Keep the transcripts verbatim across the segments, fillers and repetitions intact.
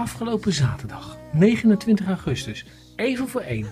Afgelopen zaterdag, negenentwintig augustus, even voor één.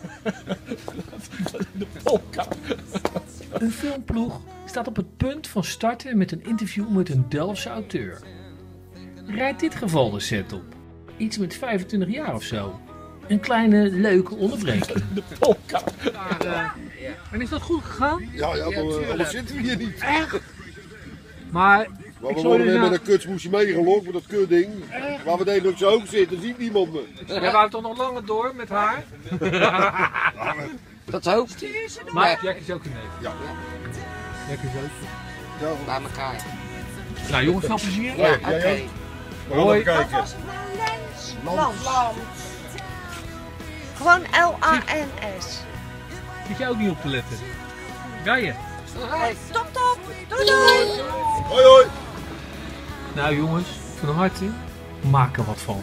Een filmploeg staat op het punt van starten met een interview met een Delftse auteur. Rijdt dit geval de set op? Iets met vijfentwintig jaar of zo. Een kleine leuke onderbreking. De polka. Maar, uh, en is dat goed gegaan? Ja, ja, maar anders zitten we hier niet. Echt? Maar... Maar ik we zou worden je weer nou... met een kutsmoesje meegelokt met dat kutding. Maar we deden op zijn hoofd zitten, ziet niemand me. Jij waren toch nog langer door met haar? Dat ook. Maar Jack is ook een neef. Ja. Jack is ook. Ja, Bij elkaar. Nou jongens, veel plezier. Ja, Ja, oké. jij we gaan Hoi. even Wat kijken. was het nou? Lens? Lans. Lans. Gewoon L A N S. Zit jij ook niet op te letten? Rijden. Top top. Doei doei. Hoi hoi. Nou jongens, van harte, maak er wat van.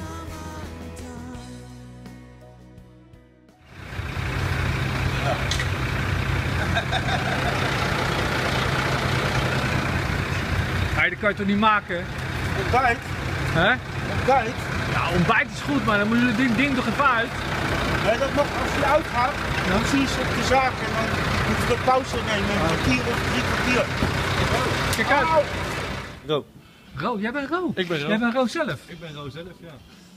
Hey, dat kan je toch niet maken? Ontbijt. Hè? Ontbijt. Ja, ontbijt is goed, maar dan moet je het ding, ding toch even uit. Nee, dat mag als je uitgaat. Dan zie je ze op de zaak en dan moeten we pauze nemen. Een kwartier of drie kwartier. Kijk uit. Ro. Ro, jij bent Ro. Ik ben Ro. Jij bent Ro zelf. Ik ben Ro zelf, ja.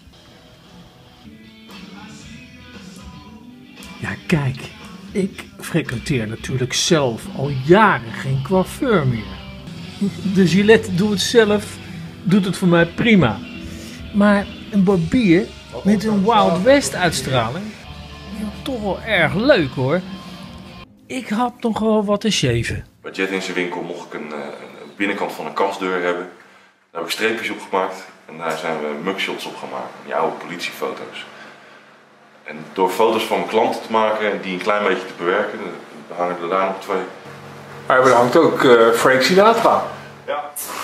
Ja, kijk. Ik frequenteer natuurlijk zelf al jaren geen coiffeur meer. De Gillette doe het zelf, doet het voor mij prima. Maar een barbier met een Wild West uitstraling, ja, toch wel erg leuk hoor. Ik had nog wel wat te shaven. Bij Jet in zijn winkel mocht ik een, uh, een binnenkant van een kastdeur hebben. Daar heb ik streepjes op gemaakt en daar zijn we mugshots op gemaakt. Die oude politiefoto's. En door foto's van mijn klanten te maken en die een klein beetje te bewerken, dan hangen er daar nog twee. Maar er hangt ook uh, Frank Sinatra. Ja.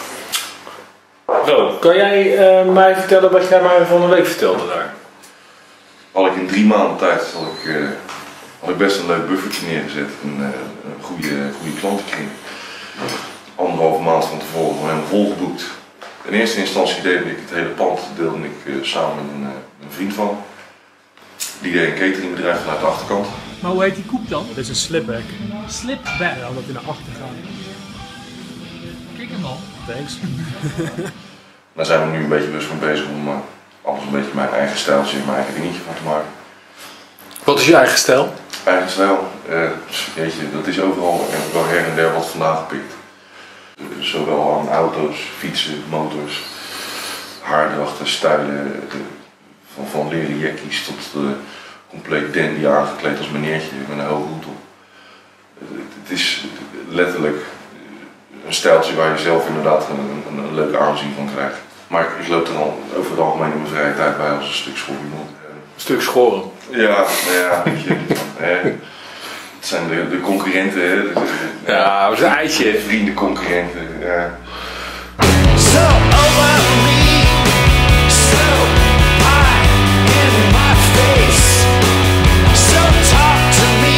Ro, kan jij uh, mij vertellen wat jij mij van de week vertelde daar? Had ik in drie maanden tijd had ik, uh, had ik best een leuk buffertje neergezet. Een, uh, een goede, goede klantenkring. Anderhalve maand van tevoren gewoon helemaal volgeboekt. In eerste instantie deed ik het hele pand deelde ik uh, samen met een, uh, een vriend van. Die deed een cateringbedrijf vanuit de achterkant. Maar hoe heet die koek dan? Dit is een slipback. Slipback. Ja, omdat hij naar achter gaat. Kijk hem al. Thanks. Daar zijn we nu een beetje dus mee bezig om uh, alles een beetje mijn eigen stijltje, mijn eigen dingetje van te maken. Wat is je eigen stijl? Eigen stijl, uh, weet je, dat is overal en wel her en der wat vandaan gepikt. Uh, zowel aan auto's, fietsen, motors, haardrachten, stijlen, uh, van, van leren jackies tot uh, compleet dandy aangekleed als meneertje met een hoge hoed op. Uh, het is letterlijk een stijltje waar je zelf inderdaad een, een, een leuke aanzien van krijgt. Maar ik, ik loop er dan over het algemeen in mijn vrije tijd bij als een stuk schorpioen. Een stuk schoren. Ja, nou ja, weet je. hè, het zijn de, de concurrenten, hè. De, de, Ja, dat is een eitje. Vrienden, concurrenten, ja. So over me, so high in my face. So talk to me,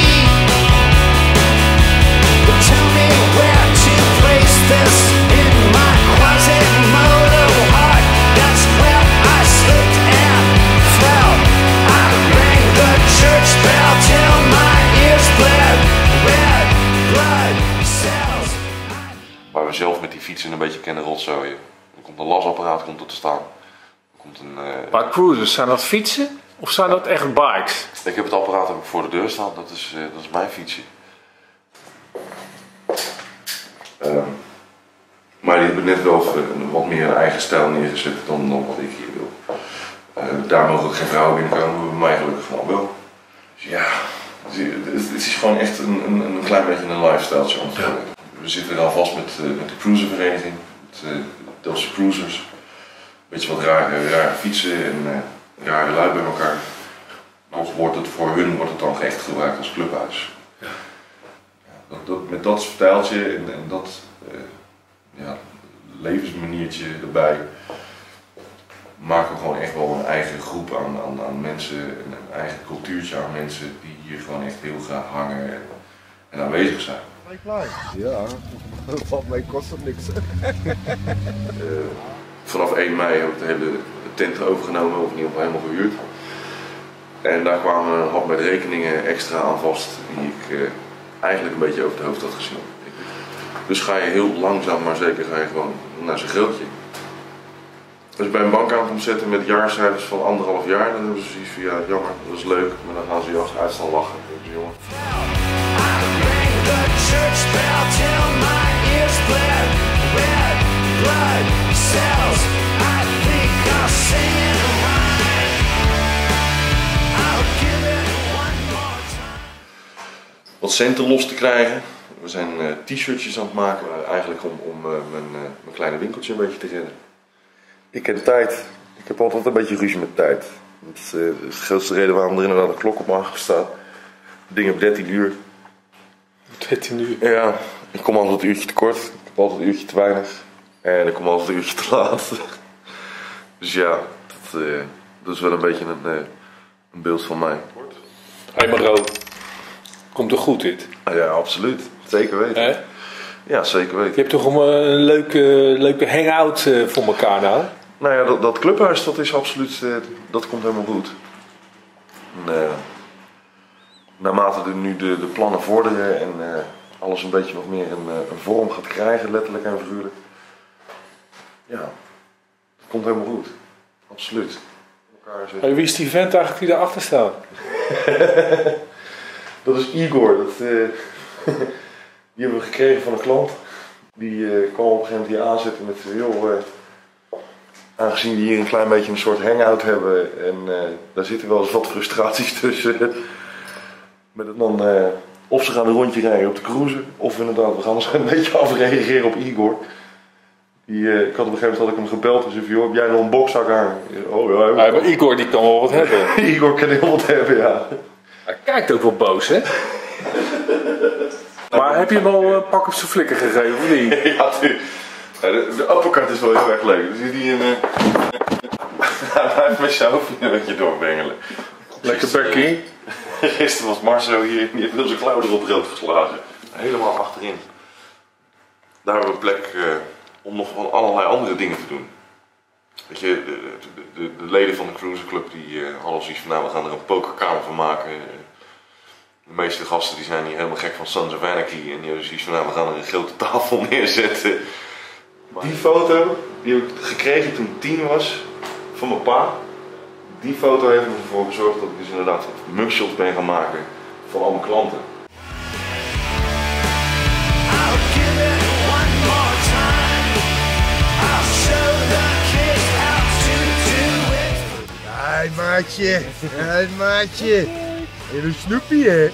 but tell me where to place this in my Quasimodo heart. That's where I slipped and fell. I rang the church bell till my ears bled. Red blood cells. Waar we zelf met die fietsen een beetje kennen rotzooien. Er komt een lasapparaat komt er te staan. Er komt een, uh... Maar cruisers, zijn dat fietsen of zijn dat echt bikes? Ik heb het apparaat heb ik voor de deur staan, dat is, uh, dat is mijn fietsje. Uh, maar die hebben net wel uh, wat meer een eigen stijl neergezet dan, dan wat ik hier wil. Uh, daar mogen ook geen vrouwen binnenkomen, bij mij gelukkig van wel. Dus ja, het is gewoon echt een, een, een klein beetje een lifestyle aan het worden. We zitten er al vast met, uh, met de cruiservereniging, met uh, Delftse Cruisers. Beetje wat rare, rare fietsen en uh, rare lui bij elkaar. Toch wordt het voor hun wordt het dan echt gebruikt als clubhuis. Ja. Dat, dat, met dat stijltje en, en dat uh, ja, levensmaniertje erbij maken we gewoon echt wel een eigen groep aan, aan, aan mensen, een eigen cultuurtje aan mensen die hier gewoon echt heel graag hangen en, en aanwezig zijn. Ja, wat mij kost het niks. Uh, vanaf één mei heb ik de hele tent overgenomen, of in ieder geval helemaal gehuurd. En daar kwamen een hap met rekeningen extra aan vast die ik uh, eigenlijk een beetje over het hoofd had gezien. Dus ga je heel langzaam, maar zeker ga je gewoon naar zijn grootje. Als je bij een bank aan komt zetten met jaarcijfers van anderhalf jaar, dan hebben ze zoiets van ja, jammer, dat is leuk, maar dan gaan ze je als uitstaan lachen. Dus, jongen. Wat centen los te krijgen. We zijn uh, t-shirtjes aan het maken, uh, eigenlijk om, om uh, mijn, uh, mijn kleine winkeltje een beetje te redden. Ik ken tijd. Ik heb altijd een beetje ruzie met tijd. Dat is, uh, dat is de grootste reden waarom er inderdaad een klok op me staat. Ding op dertien uur. dertien uur? Ja, ik kom altijd een uurtje te kort. Ik heb altijd een uurtje te weinig. En ik kom altijd een uurtje te laat. Dus ja, dat, uh, dat is wel een beetje een, uh, een beeld van mij. Hé hey Maro, komt er goed dit? Ja, absoluut. Zeker weten. He? Ja, zeker weten. Je hebt toch een, een leuke, leuke hangout uh, voor elkaar nou? Nou ja, dat, dat clubhuis, dat is absoluut, uh, dat komt helemaal goed. En, uh, naarmate er nu de, de plannen vorderen en uh, alles een beetje nog meer een, een vorm gaat krijgen, letterlijk en figuurlijk. Ja, dat komt helemaal goed. Absoluut. Hey, wie is die vent eigenlijk die daarachter staat? Dat is Igor. Dat, uh, die hebben we gekregen van een klant. Die uh, kwam op een gegeven moment hier aanzetten met joh, uh, aangezien we hier een klein beetje een soort hangout hebben en uh, daar zitten wel eens wat frustraties tussen. Met het dan uh, of ze gaan een rondje rijden op de cruise, of inderdaad we gaan ons een beetje afreageren op Igor. Die, uh, ik had op een gegeven moment had ik hem gebeld en zei van joh, heb jij nog een bokzak hangen? Oh ja, ja, maar Igor die kan wel wat hebben. Igor kan heel wat hebben, ja. Hij kijkt ook wel boos, hè? Maar heb je hem al een pak op zijn flikker gegeven, of niet? Ja, de, de, de uppercut is wel heel erg leuk. Dus die een. Uh, hij heeft met zijn hoofdje een beetje doorbengelen. Lekker bekkie. Gisteren was Marcelo hier, die heeft heel zijn klauwen erop rood geslagen. Helemaal achterin. Daar hebben we een plek uh, om nog van allerlei andere dingen te doen. Weet je, de, de, de, de leden van de Cruiser Club die uh, hadden zoiets van, nou we gaan er een pokerkamer van maken. De meeste gasten die zijn hier helemaal gek van Sons of Anarchy en die hebben zoiets van, nou we gaan er een grote tafel neerzetten. Die foto, die heb ik gekregen toen ik tien was, van mijn pa. Die foto heeft ervoor gezorgd dat ik dus inderdaad mugshots ben gaan maken van al mijn klanten. Hé maatje, hé maatje. En een snoepie hè.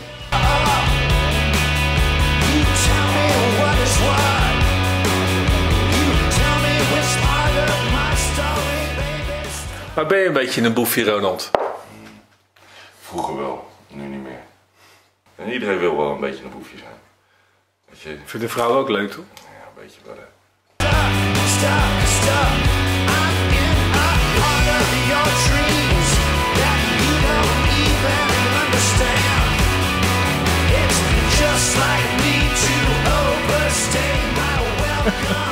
Maar ben je een beetje een boefje, Ronald? Vroeger wel, nu niet meer. En iedereen wil wel een beetje een boefje zijn. Weet je? Vind de vrouw ook leuk, toch? Ja, een beetje wel hè. Just like me to overstay my welcome.